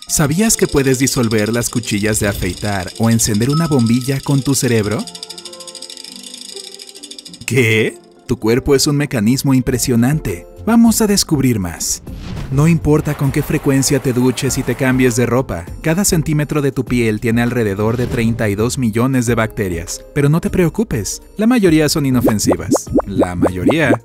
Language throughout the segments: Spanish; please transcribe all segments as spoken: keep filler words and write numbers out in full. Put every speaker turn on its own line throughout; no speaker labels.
¿Sabías que puedes disolver las cuchillas de afeitar o encender una bombilla con tu cerebro? ¿Qué? Tu cuerpo es un mecanismo impresionante. Vamos a descubrir más. No importa con qué frecuencia te duches y te cambies de ropa, cada centímetro de tu piel tiene alrededor de treinta y dos millones de bacterias. Pero no te preocupes, la mayoría son inofensivas. La mayoría.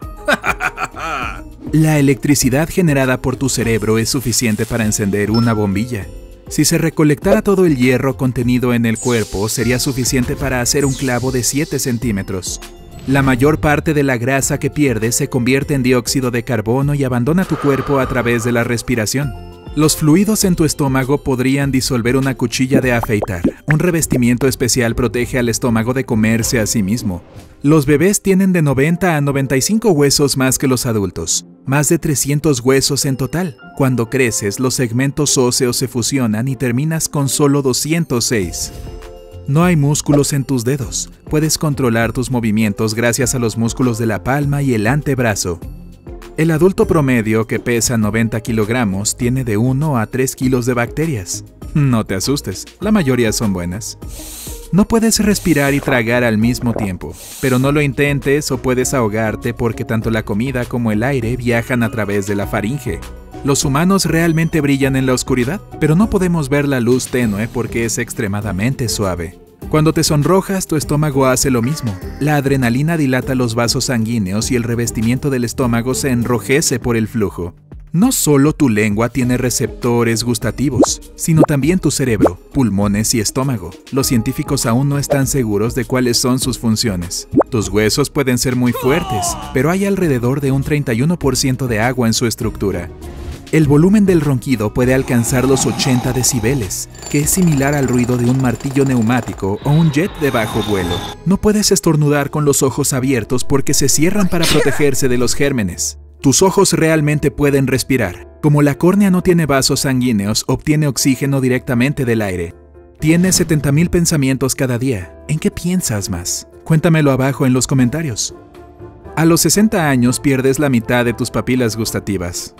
La electricidad generada por tu cerebro es suficiente para encender una bombilla. Si se recolectara todo el hierro contenido en el cuerpo, sería suficiente para hacer un clavo de siete centímetros. La mayor parte de la grasa que pierdes se convierte en dióxido de carbono y abandona tu cuerpo a través de la respiración. Los fluidos en tu estómago podrían disolver una cuchilla de afeitar. Un revestimiento especial protege al estómago de comerse a sí mismo. Los bebés tienen de noventa a noventa y cinco huesos más que los adultos, más de trescientos huesos en total. Cuando creces, los segmentos óseos se fusionan y terminas con solo doscientos seis. No hay músculos en tus dedos. Puedes controlar tus movimientos gracias a los músculos de la palma y el antebrazo. El adulto promedio, que pesa noventa kilogramos, tiene de uno a tres kilos de bacterias. No te asustes, la mayoría son buenas. No puedes respirar y tragar al mismo tiempo, pero no lo intentes o puedes ahogarte porque tanto la comida como el aire viajan a través de la faringe. Los humanos realmente brillan en la oscuridad, pero no podemos ver la luz tenue porque es extremadamente suave. Cuando te sonrojas, tu estómago hace lo mismo. La adrenalina dilata los vasos sanguíneos y el revestimiento del estómago se enrojece por el flujo. No solo tu lengua tiene receptores gustativos, sino también tu cerebro, pulmones y estómago. Los científicos aún no están seguros de cuáles son sus funciones. Tus huesos pueden ser muy fuertes, pero hay alrededor de un treinta y uno por ciento de agua en su estructura. El volumen del ronquido puede alcanzar los ochenta decibeles, que es similar al ruido de un martillo neumático o un jet de bajo vuelo. No puedes estornudar con los ojos abiertos porque se cierran para protegerse de los gérmenes. Tus ojos realmente pueden respirar. Como la córnea no tiene vasos sanguíneos, obtiene oxígeno directamente del aire. Tienes setenta mil pensamientos cada día. ¿En qué piensas más? Cuéntamelo abajo en los comentarios. A los sesenta años pierdes la mitad de tus papilas gustativas.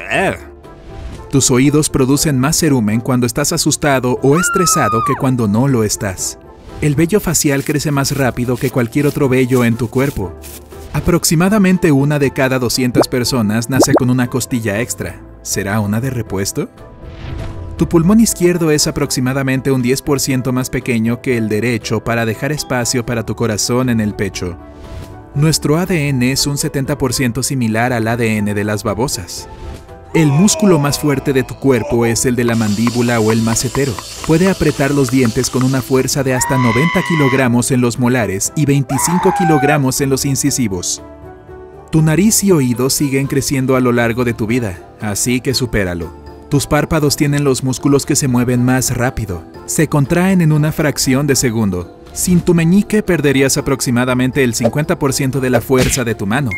Tus oídos producen más cerumen cuando estás asustado o estresado que cuando no lo estás. El vello facial crece más rápido que cualquier otro vello en tu cuerpo. Aproximadamente una de cada doscientas personas nace con una costilla extra. ¿Será una de repuesto? Tu pulmón izquierdo es aproximadamente un diez por ciento más pequeño que el derecho para dejar espacio para tu corazón en el pecho. Nuestro A D N es un setenta por ciento similar al A D N de las babosas. El músculo más fuerte de tu cuerpo es el de la mandíbula o el macetero. Puede apretar los dientes con una fuerza de hasta noventa kilogramos en los molares y veinticinco kilogramos en los incisivos. Tu nariz y oídos siguen creciendo a lo largo de tu vida, así que supéralo. Tus párpados tienen los músculos que se mueven más rápido. Se contraen en una fracción de segundo. Sin tu meñique perderías aproximadamente el cincuenta por ciento de la fuerza de tu mano.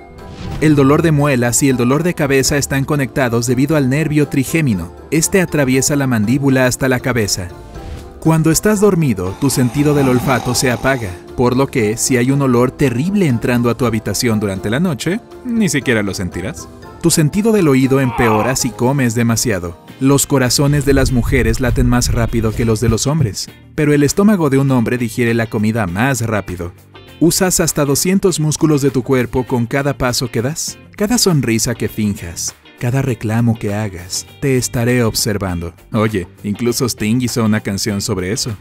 El dolor de muelas y el dolor de cabeza están conectados debido al nervio trigémino. Este atraviesa la mandíbula hasta la cabeza. Cuando estás dormido, tu sentido del olfato se apaga, por lo que, si hay un olor terrible entrando a tu habitación durante la noche, ni siquiera lo sentirás. Tu sentido del oído empeora si comes demasiado. Los corazones de las mujeres laten más rápido que los de los hombres, pero el estómago de un hombre digiere la comida más rápido. Usas hasta doscientos músculos de tu cuerpo con cada paso que das, cada sonrisa que finjas, cada reclamo que hagas. Te estaré observando. Oye, incluso Sting hizo una canción sobre eso.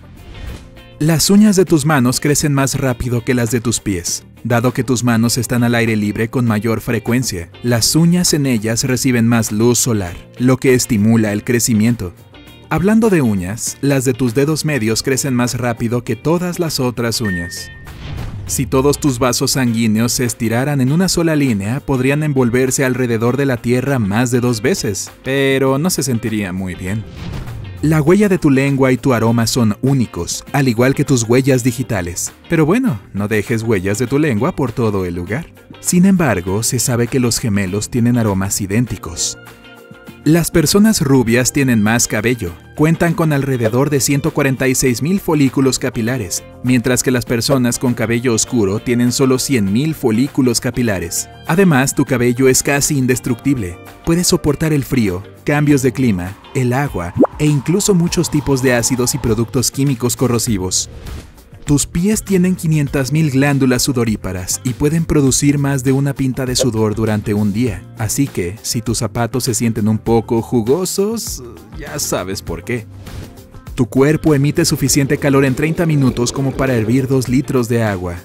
Las uñas de tus manos crecen más rápido que las de tus pies. Dado que tus manos están al aire libre con mayor frecuencia, las uñas en ellas reciben más luz solar, lo que estimula el crecimiento. Hablando de uñas, las de tus dedos medios crecen más rápido que todas las otras uñas. Si todos tus vasos sanguíneos se estiraran en una sola línea, podrían envolverse alrededor de la Tierra más de dos veces, pero no se sentiría muy bien. La huella de tu lengua y tu aroma son únicos, al igual que tus huellas digitales. Pero bueno, no dejes huellas de tu lengua por todo el lugar. Sin embargo, se sabe que los gemelos tienen aromas idénticos. Las personas rubias tienen más cabello. Cuentan con alrededor de ciento cuarenta y seis mil folículos capilares, mientras que las personas con cabello oscuro tienen solo cien mil folículos capilares. Además, tu cabello es casi indestructible. Puede soportar el frío, cambios de clima, el agua e incluso muchos tipos de ácidos y productos químicos corrosivos. Tus pies tienen quinientas mil glándulas sudoríparas y pueden producir más de una pinta de sudor durante un día. Así que, si tus zapatos se sienten un poco jugosos, ya sabes por qué. Tu cuerpo emite suficiente calor en treinta minutos como para hervir dos litros de agua.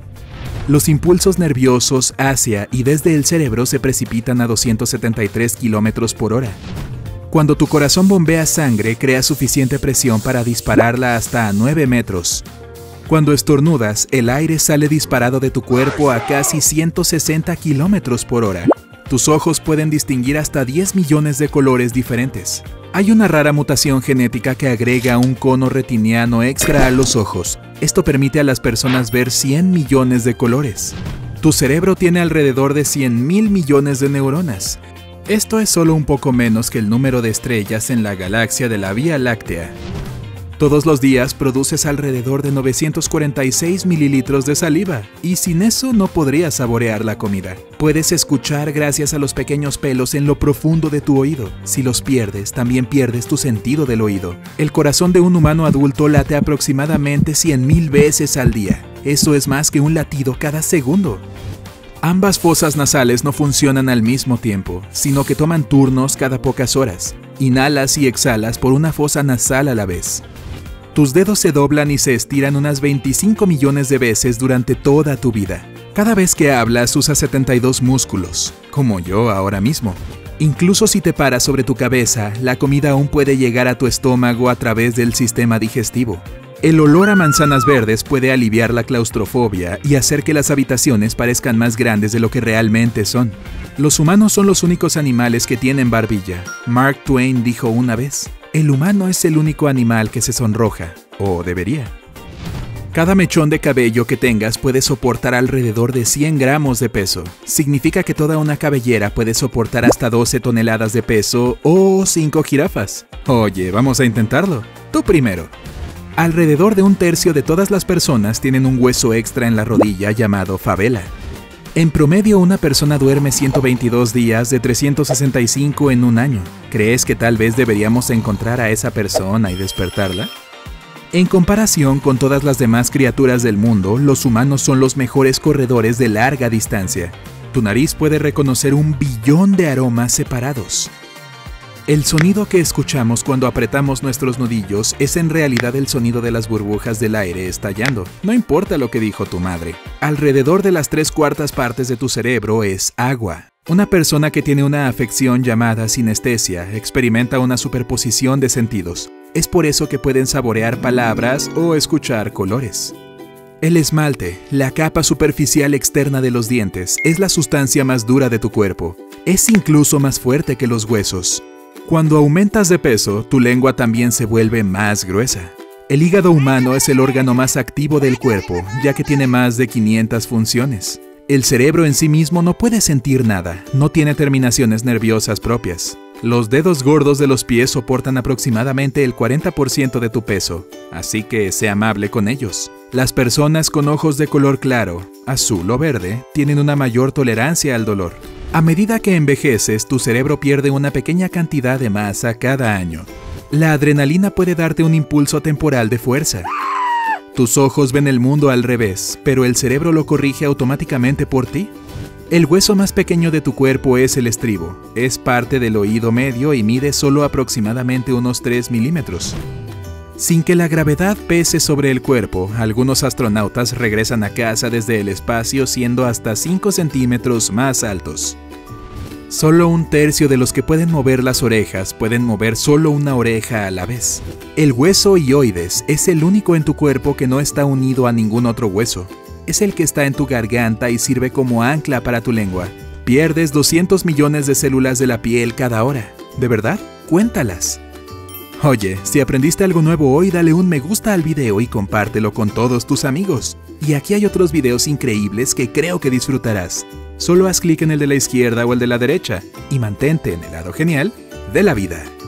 Los impulsos nerviosos hacia y desde el cerebro se precipitan a doscientos setenta y tres kilómetros por hora. Cuando tu corazón bombea sangre, crea suficiente presión para dispararla hasta a nueve metros. Cuando estornudas, el aire sale disparado de tu cuerpo a casi ciento sesenta kilómetros por hora. Tus ojos pueden distinguir hasta diez millones de colores diferentes. Hay una rara mutación genética que agrega un cono retiniano extra a los ojos. Esto permite a las personas ver cien millones de colores. Tu cerebro tiene alrededor de cien mil millones de neuronas. Esto es solo un poco menos que el número de estrellas en la galaxia de la Vía Láctea. Todos los días produces alrededor de novecientos cuarenta y seis mililitros de saliva, y sin eso no podrías saborear la comida. Puedes escuchar gracias a los pequeños pelos en lo profundo de tu oído. Si los pierdes, también pierdes tu sentido del oído. El corazón de un humano adulto late aproximadamente cien mil veces al día. Eso es más que un latido cada segundo. Ambas fosas nasales no funcionan al mismo tiempo, sino que toman turnos cada pocas horas. Inhalas y exhalas por una fosa nasal a la vez. Tus dedos se doblan y se estiran unas veinticinco millones de veces durante toda tu vida. Cada vez que hablas usas setenta y dos músculos, como yo ahora mismo. Incluso si te paras sobre tu cabeza, la comida aún puede llegar a tu estómago a través del sistema digestivo. El olor a manzanas verdes puede aliviar la claustrofobia y hacer que las habitaciones parezcan más grandes de lo que realmente son. Los humanos son los únicos animales que tienen barbilla. Mark Twain dijo una vez: el humano es el único animal que se sonroja, o debería. Cada mechón de cabello que tengas puede soportar alrededor de cien gramos de peso. Significa que toda una cabellera puede soportar hasta doce toneladas de peso o cinco jirafas. Oye, vamos a intentarlo. Tú primero. Alrededor de un tercio de todas las personas tienen un hueso extra en la rodilla llamado fabela. En promedio, una persona duerme ciento veintidós días de trescientos sesenta y cinco en un año. ¿Crees que tal vez deberíamos encontrar a esa persona y despertarla? En comparación con todas las demás criaturas del mundo, los humanos son los mejores corredores de larga distancia. Tu nariz puede reconocer un billón de aromas separados. El sonido que escuchamos cuando apretamos nuestros nudillos es en realidad el sonido de las burbujas del aire estallando. No importa lo que dijo tu madre. Alrededor de las tres cuartas partes de tu cerebro es agua. Una persona que tiene una afección llamada sinestesia experimenta una superposición de sentidos. Es por eso que pueden saborear palabras o escuchar colores. El esmalte, la capa superficial externa de los dientes, es la sustancia más dura de tu cuerpo. Es incluso más fuerte que los huesos. Cuando aumentas de peso, tu lengua también se vuelve más gruesa. El hígado humano es el órgano más activo del cuerpo, ya que tiene más de quinientas funciones. El cerebro en sí mismo no puede sentir nada, no tiene terminaciones nerviosas propias. Los dedos gordos de los pies soportan aproximadamente el cuarenta por ciento de tu peso, así que sé amable con ellos. Las personas con ojos de color claro, azul o verde, tienen una mayor tolerancia al dolor. A medida que envejeces, tu cerebro pierde una pequeña cantidad de masa cada año. La adrenalina puede darte un impulso temporal de fuerza. Tus ojos ven el mundo al revés, pero el cerebro lo corrige automáticamente por ti. El hueso más pequeño de tu cuerpo es el estribo. Es parte del oído medio y mide solo aproximadamente unos tres milímetros. Sin que la gravedad pese sobre el cuerpo, algunos astronautas regresan a casa desde el espacio siendo hasta cinco centímetros más altos. Solo un tercio de los que pueden mover las orejas pueden mover solo una oreja a la vez. El hueso hioides es el único en tu cuerpo que no está unido a ningún otro hueso. Es el que está en tu garganta y sirve como ancla para tu lengua. Pierdes doscientos millones de células de la piel cada hora. ¿De verdad? Cuéntalas. Oye, si aprendiste algo nuevo hoy, dale un me gusta al video y compártelo con todos tus amigos. Y aquí hay otros videos increíbles que creo que disfrutarás. Solo haz clic en el de la izquierda o el de la derecha y mantente en el lado genial de la vida.